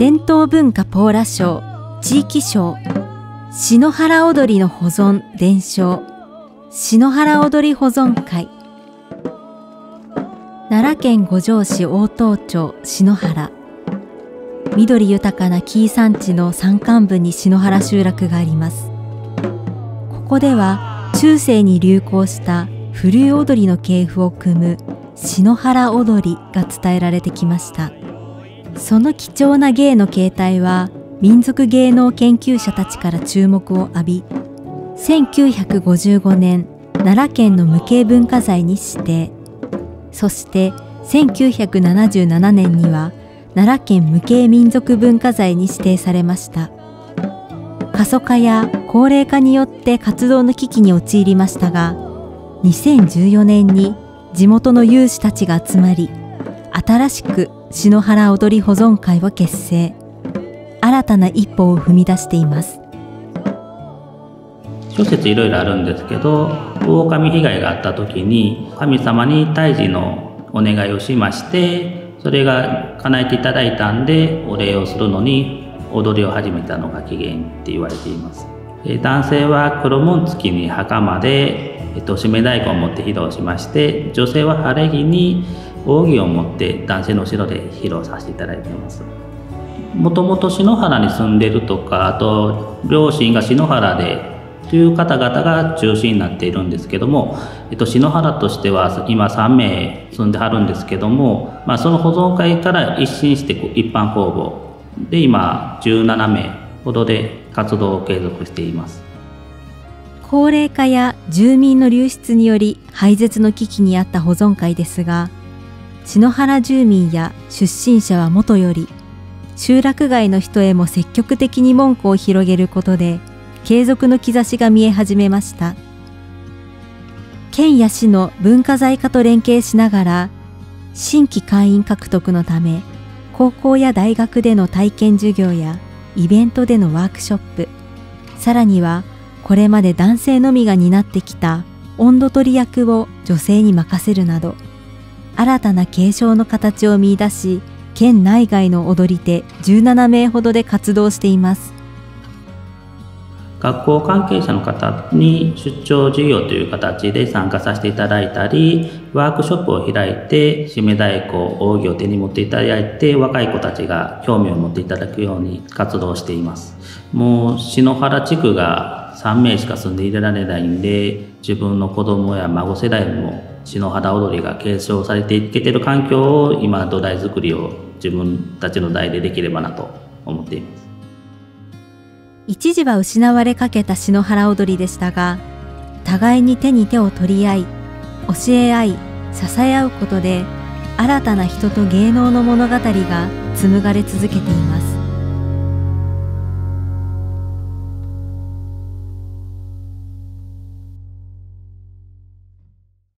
伝統文化ポーラ賞地域賞、篠原踊りの保存伝承、篠原踊り保存会。奈良県五條市大東町篠原。緑豊かな紀伊山地の山間部に篠原集落があります。ここでは中世に流行した風流踊りの系譜を組む篠原踊りが伝えられてきました。その貴重な芸の形態は民族芸能研究者たちから注目を浴び、1955年奈良県の無形文化財に指定、そして1977年には奈良県無形民族文化財に指定されました。過疎化や高齢化によって活動の危機に陥りましたが、2014年に地元の有志たちが集まり、新しく篠原踊り保存会を結成。新たな一歩を踏み出しています。 諸説いろいろあるんですけど、狼被害があった時に神様に退治のお願いをしまして、それが叶えていただいたんで、お礼をするのに踊りを始めたのが起源って言われています。男性は黒紋付きに袴で、締め太鼓を持って披露しまして、女性は晴れ着に扇を持って男性の後ろで披露させていただいています。もともと篠原に住んでるとか、あと両親が篠原でという方々が中心になっているんですけども、篠原としては今3名住んではるんですけども、その保存会から一新して一般公募で今17名ほどで活動を継続しています。 高齢化や住民の流出により廃絶の危機にあった保存会ですが、篠原住民や出身者はもとより集落外の人へも積極的に門戸を広げることで継続の兆しが見え始めました。県や市の文化財課と連携しながら、新規会員獲得のため、高校や大学での体験授業やイベントでのワークショップ、さらにはこれまで男性のみが担ってきた音頭取り役を女性に任せるなど、新たな継承の形を見出し、県内外の踊り手17名ほどで活動しています。 学校関係者の方に出張授業という形で参加させていただいたり、ワークショップを開いて締め太鼓、扇を手に持っていただいて、若い子たちが興味を持っていただくように活動しています。もう篠原地区が3名しか住んでいられないんで、自分の子供や孫世代も篠原踊りが継承されていけている環境を今土台作りを自分たちの代でできればなと思っています。 一時は失われかけた篠原踊りでしたが、互いに手に手を取り合い、教え合い、支え合うことで、新たな人と芸能の物語が紡がれ続けています。